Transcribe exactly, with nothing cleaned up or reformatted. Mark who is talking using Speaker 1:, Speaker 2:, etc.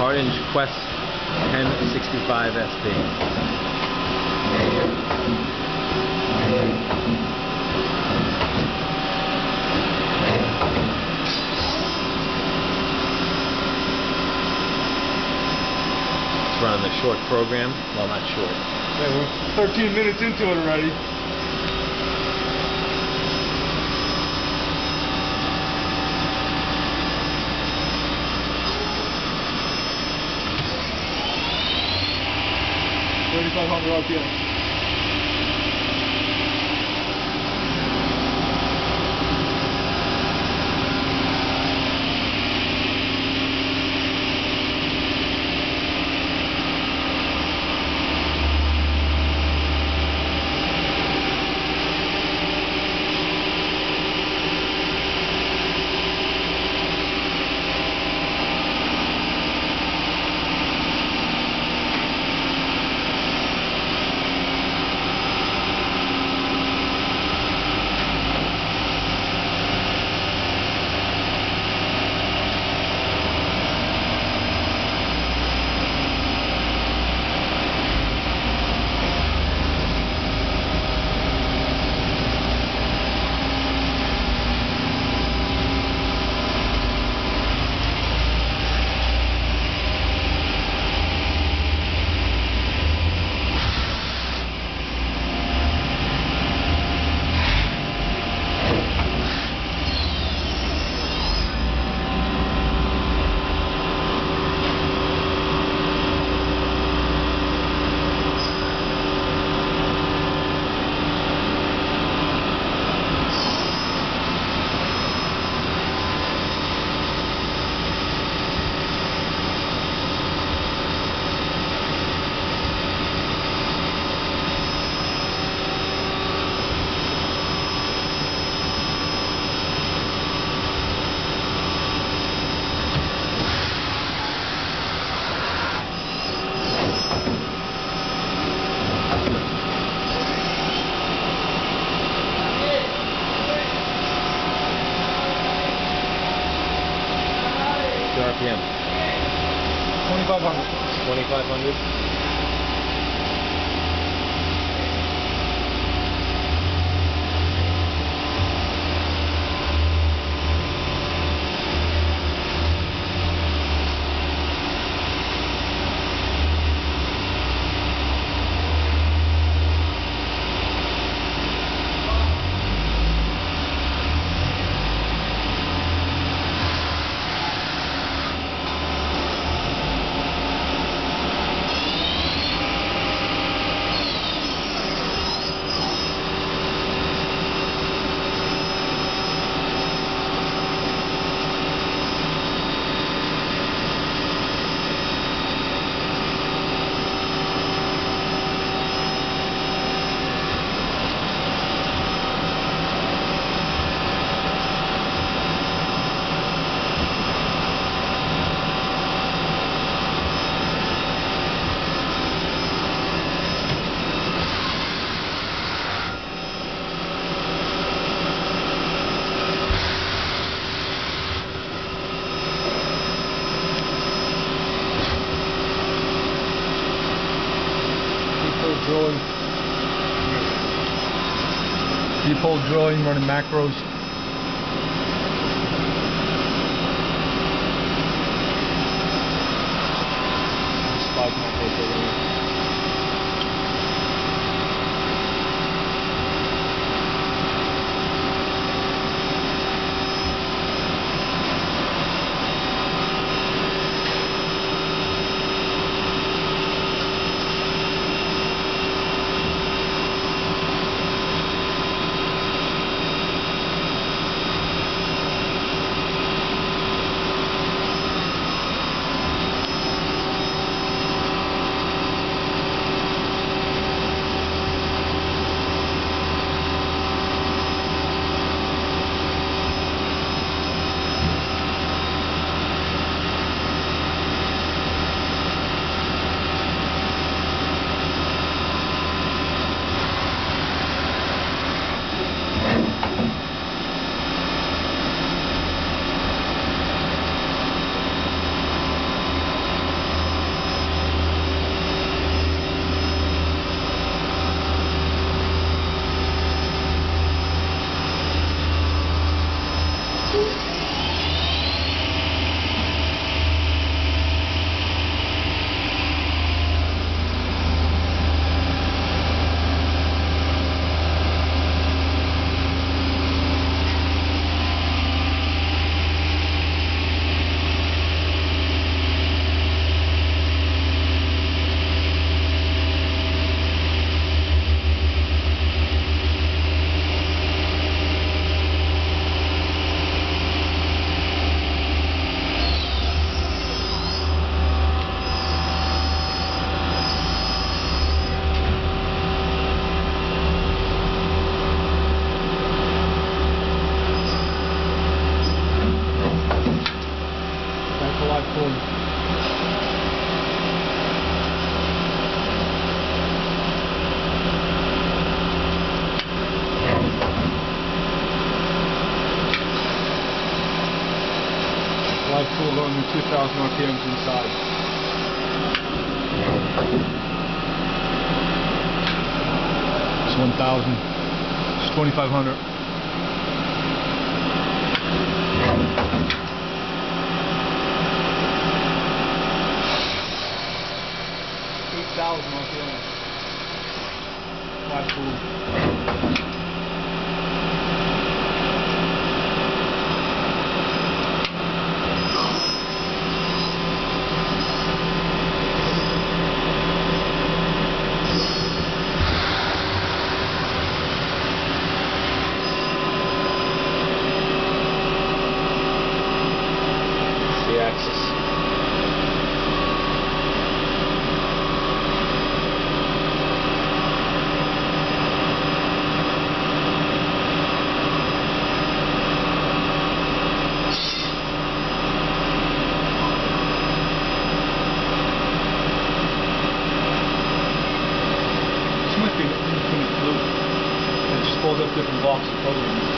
Speaker 1: Hardinge Quest ten sixty-five S P. It's running the short program. Well, not short.
Speaker 2: Yeah, we're thirteen minutes into it already. thirty-five hundred R P M. R P M? twenty-five hundred. twenty-five hundred? Drilling. Deep hole drilling, running macros. Five macros over there. drilling. Live tool going to two thousand R P Ms inside. It's one thousand. It's twenty-five hundred. eight thousand R P Ms. Live tool.
Speaker 1: Axis.
Speaker 2: This might be an infinite loop. It just pulls up different blocks of programming.